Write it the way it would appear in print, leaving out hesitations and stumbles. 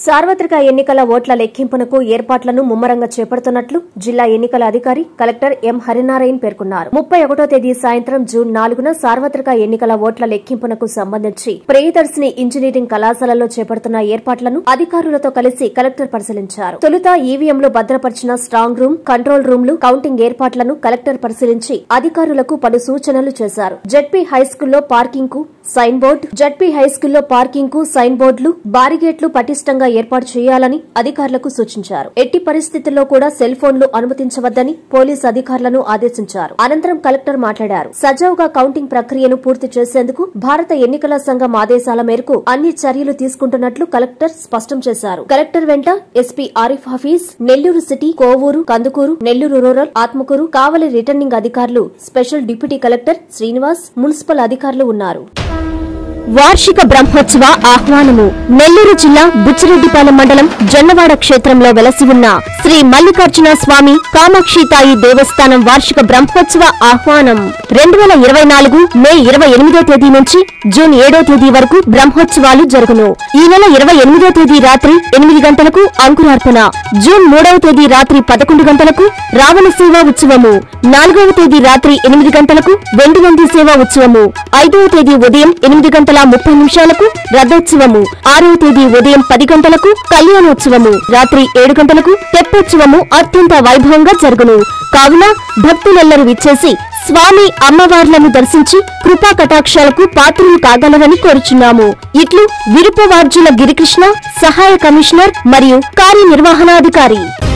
సార్వత్రిక ఎన్నికల ఓట్ల లెక్కింపునకు ఏర్పాట్లను ముమ్మరంగా చేపడుతున్నట్లు జిల్లా ఎన్నికల అధికారి కలెక్టర్ ఎం హరినారాయణ్ పేర్కొన్నారు. 31వ తేదీ సాయంత్రం జూన్ 4న సార్వత్రిక ఎన్నికల ఓట్ల లెక్కింపునకు సంబంధించి ప్రియదర్శిని ఇంజనీరింగ్ కళాశాలలో చేపడుతున్న ఏర్పాట్లను అధికారులతో కలిసి కలెక్టర్ పరిశీలించారు. తొలుత ఈవీఎంలు భద్రపరిచిన స్ట్రాంగ్ రూమ్, కంట్రోల్ రూమ్లు, కౌంటింగ్ ఏర్పాట్లను కలెక్టర్ పరిశీలించి అధికారులకు పలు సూచనలు చేశారు. జడ్పీ హైస్కూల్లో పార్కింగ్ కు సైన్ బోర్డు, జడ్పీ హైస్కూల్లో పార్కింగ్ కు సైన్ బోర్డులు, బారిగేట్లు పటిష్టంగా ఏర్పాటు చేయాలని అధికారులకు సూచించారు. ఎట్టి పరిస్థితుల్లో కూడా సెల్ ఫోన్లు అనుమతించవద్దని పోలీసు అధికారులను ఆదేశించారు. అనంతరం కలెక్టర్ మాట్లాడారు. సజావుగా కౌంటింగ్ ప్రక్రియను పూర్తి చేసేందుకు భారత ఎన్నికల సంఘం ఆదేశాల మేరకు అన్ని చర్యలు తీసుకుంటున్నట్లు కలెక్టర్ స్పష్టం చేశారు. కలెక్టర్ వెంట SP Arif Hafeez, Nellore city, Kovur, Kandukur, Nellore rural, Atmakur, Kavali returning అధికారులు, special deputy collector Srinivas, municipal అధికారులు ఉన్నారు. వార్షిక బ్రహ్మోత్సవ ఆహ్వానము. నెల్లూరు జిల్లా బుచ్చిరెడ్డిపాలెం మండలం జొన్నవాడ క్షేత్రంలో వెలసి ఉన్న శ్రీ మల్లికార్జున స్వామి కామాక్షితాయి దేవస్థానం వార్షిక బ్రహ్మోత్సవ ఆహ్వానం 2024 మే 28వ తేదీ నుంచి జూన్ 7వ తేదీ వరకు బ్రహ్మోత్సవాలు జరుగును. ఈ నెల 28వ తేదీ రాత్రి 8 గంటలకు అంకురార్పణ, జూన్ 3వ తేదీ రాత్రి 11 గంటలకు రావణ సేవా ఉత్సవము, 4వ తేదీ రాత్రి 8 గంటలకు వెండినంది సేవా ఉత్సవము, 5వ తేదీ ఉదయం 8 గంటల 30 నిమిషాలకు రథోత్సవము, 6వ తేదీ ఉదయం 10 గంటలకు కళ్యాణోత్సవము, రాత్రి 7 గంటలకు తెప్పోత్సవము అత్యంత వైభవంగా జరుగును. కావున భక్తులెల్లరూ విచ్చేసి స్వామి అమ్మవార్లను దర్శించి కృపా కటాక్షాలకు పాత్రలు కాగలరని కోరుచున్నాము. ఇట్లు విరుపవార్జుల గిరికృష్ణ, సహాయ కమిషనర్ మరియు కార్యనిర్వహణాధికారి.